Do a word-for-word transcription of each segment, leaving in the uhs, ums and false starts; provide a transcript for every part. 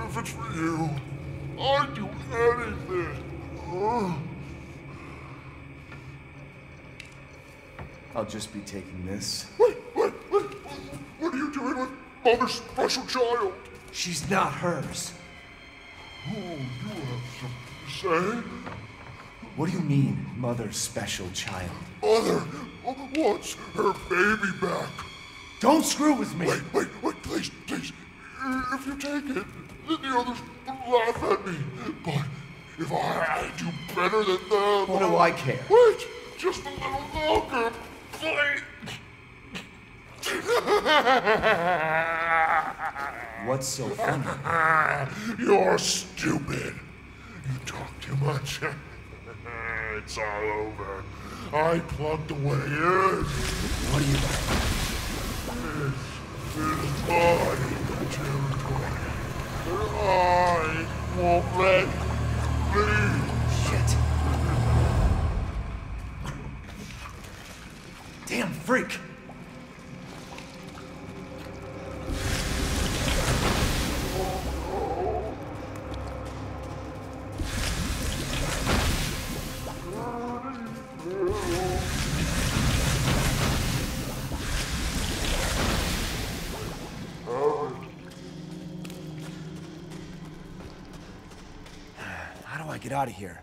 if it's for you, I'd do anything. Uh. I'll just be taking this. Wait, wait, wait. What are you doing with Mother's special child? She's not hers. Oh, you have something to say? What do you mean, Mother's special child? Mother wants her baby back. Don't screw with me! Wait, wait, wait, please, please. If you take it, then the others will laugh at me. But if I do better than them... What do I care? Wait, just a little longer, please. What's so funny? You're stupid. You talk too much. It's all over. I plugged away in. What are you... This is my territory. And I won't let you Shit. Damn freak. How do I get out of here?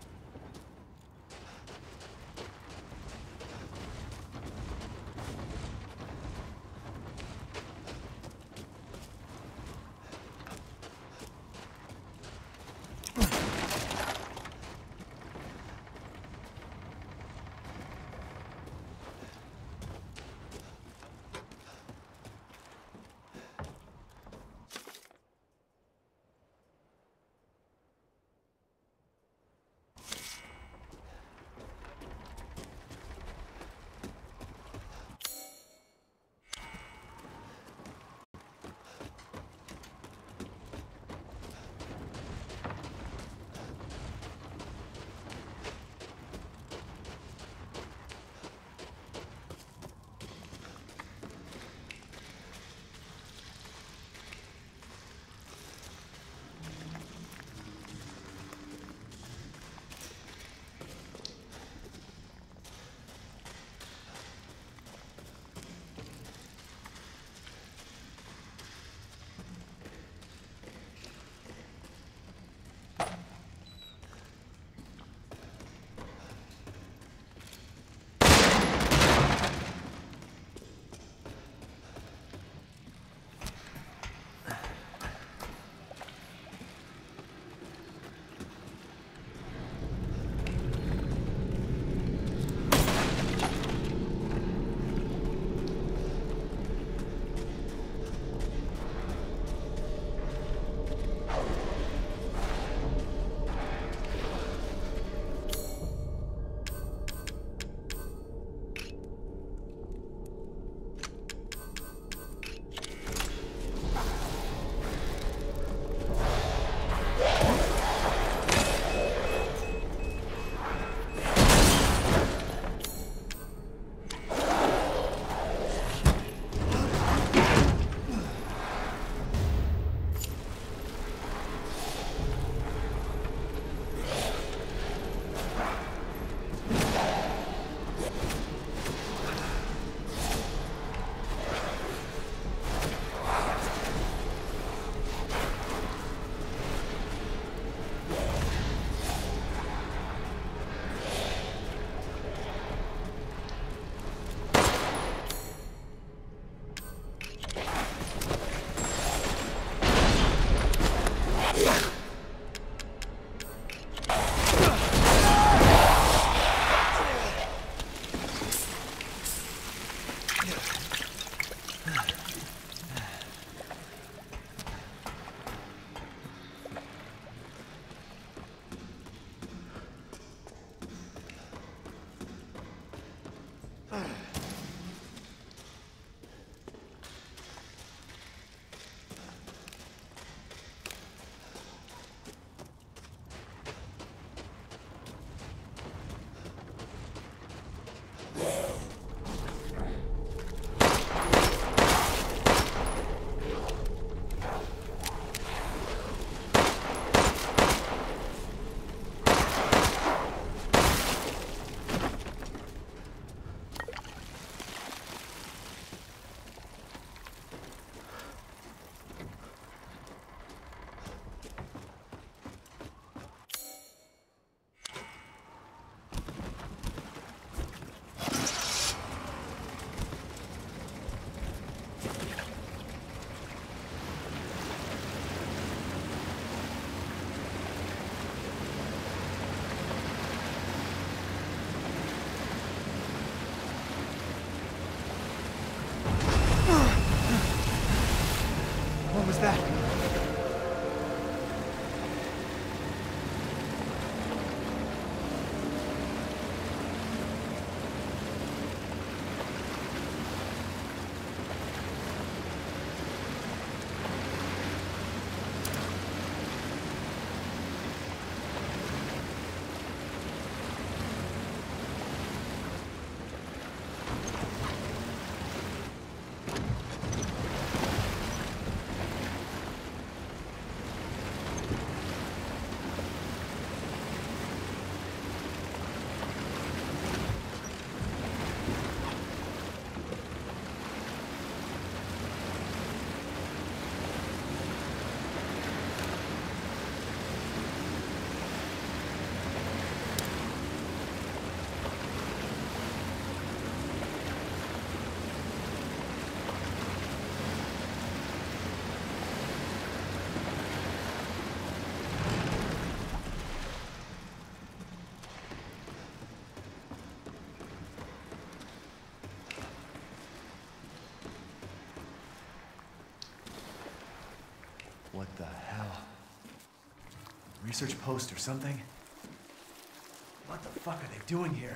Research post or something? What the fuck are they doing here?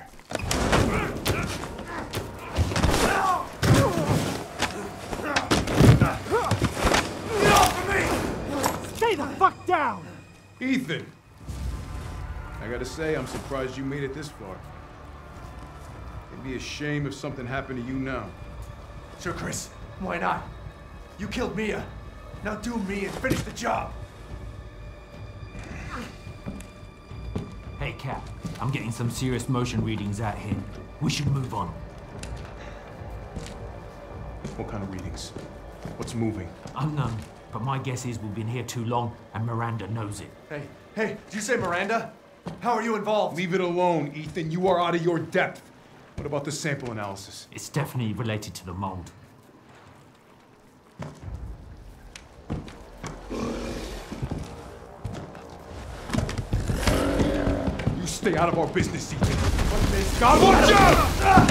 Get off of me! Stay the fuck down! Ethan! I gotta say, I'm surprised you made it this far. It'd be a shame if something happened to you now. Sure, Chris. Why not? You killed Mia. Now do me and finish the job. Hey, Cap. I'm getting some serious motion readings out here. We should move on. What kind of readings? What's moving? Unknown, but my guess is we've been here too long and Miranda knows it. Hey, hey, did you say Miranda? How are you involved? Leave it alone, Ethan. You are out of your depth. What about the sample analysis? It's definitely related to the mold. You stay out of our business, Ethan. What God, watch out!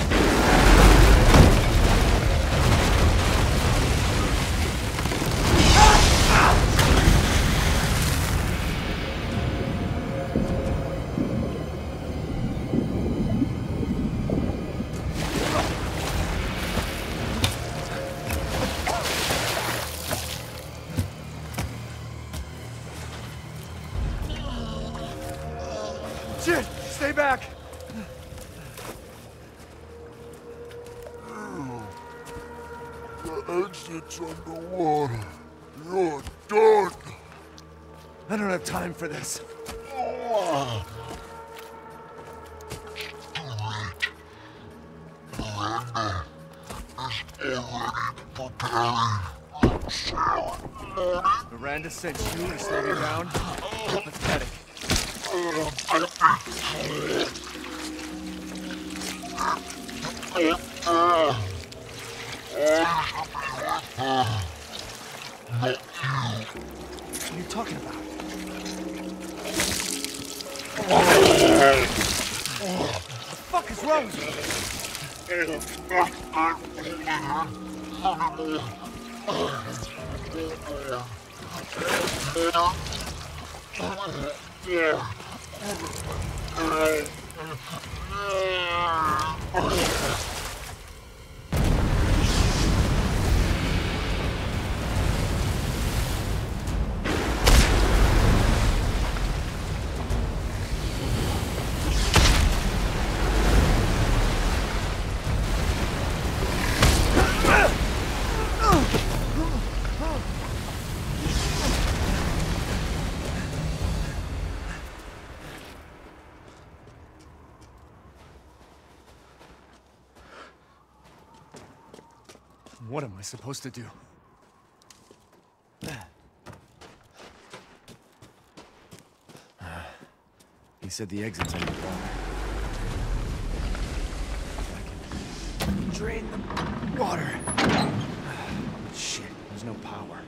Shit! Stay back! The exit's underwater. You're done. I don't have time for this. Oh. Miranda is already preparing a ceremony. Miranda sent you to slow me down? Pathetic. What are you talking about? What the fuck is wrong with you? Yeah. What am I supposed to do? He said the exit's underwater. I can drain the water. Shit, there's no power.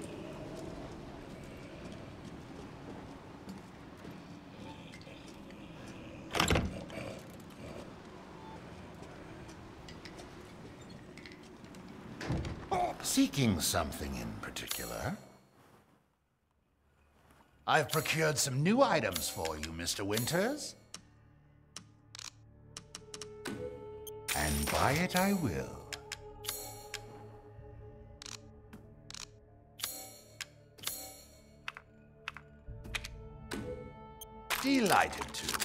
Seeking something in particular? I've procured some new items for you, Mister Winters. And buy it I will. Delighted to.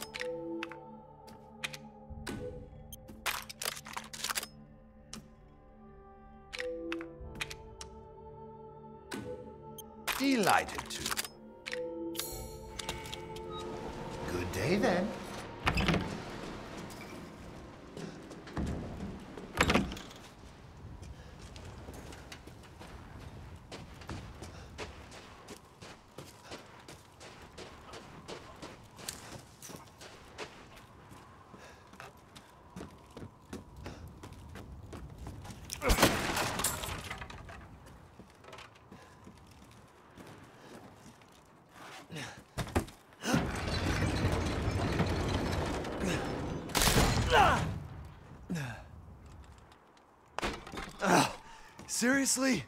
Delighted to. Good day, then. Uh, seriously?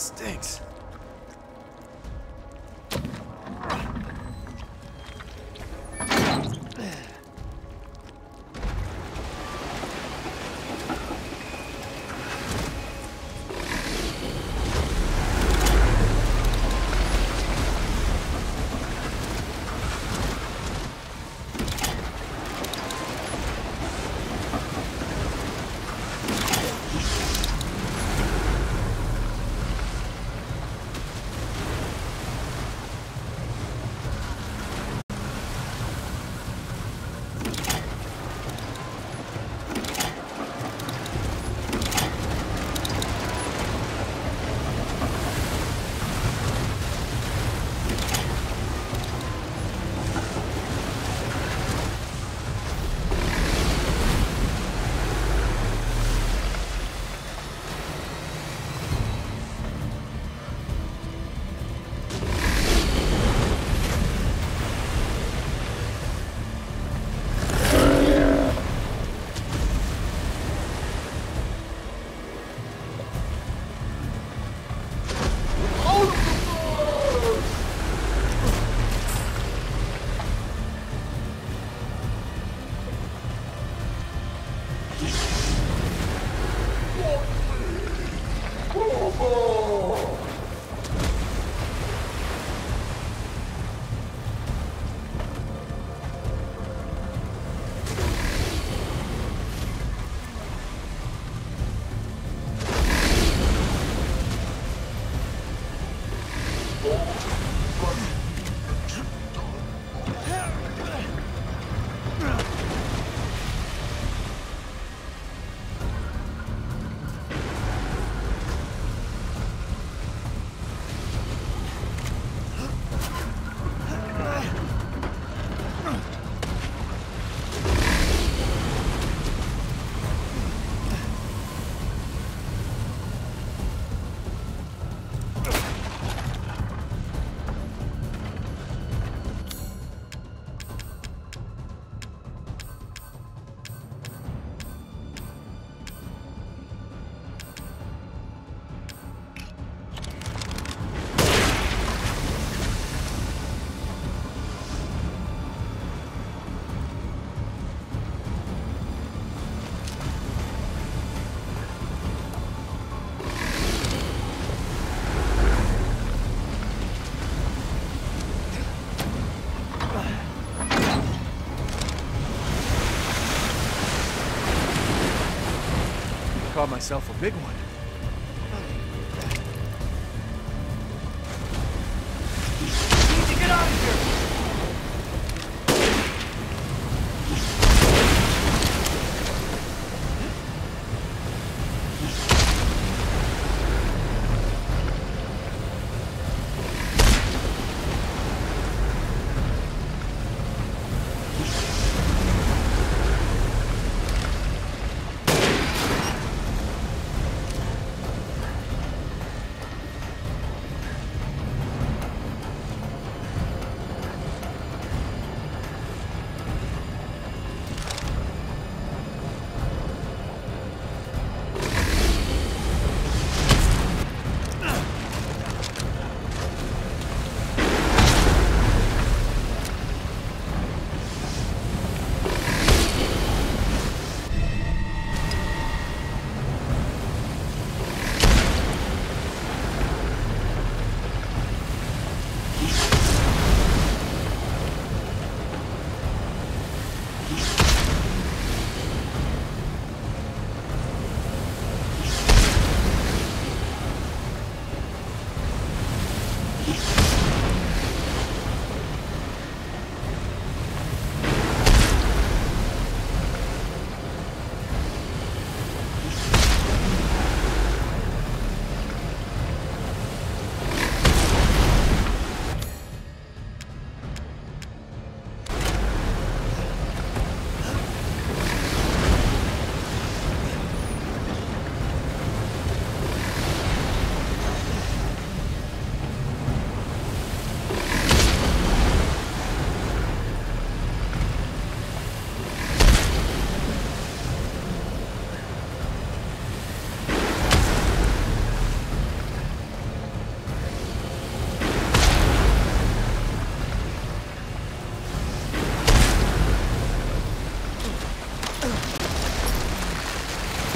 stinks. Caught myself a big one. Need to get out of here!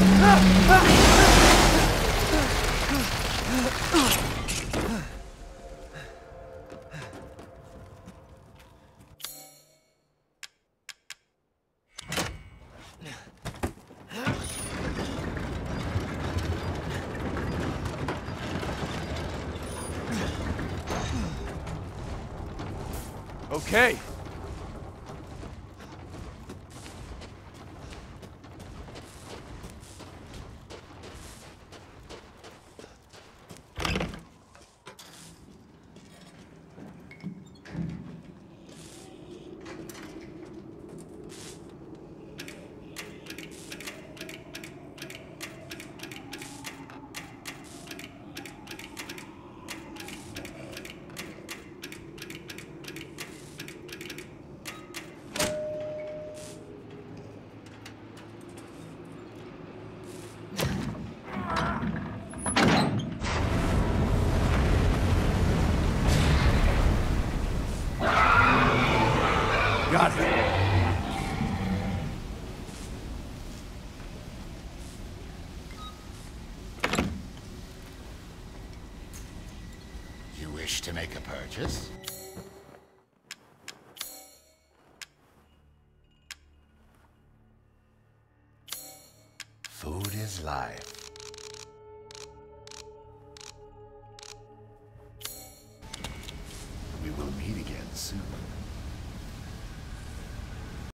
Okay. Got it. You wish to make a purchase? Food is life. We will meet again soon.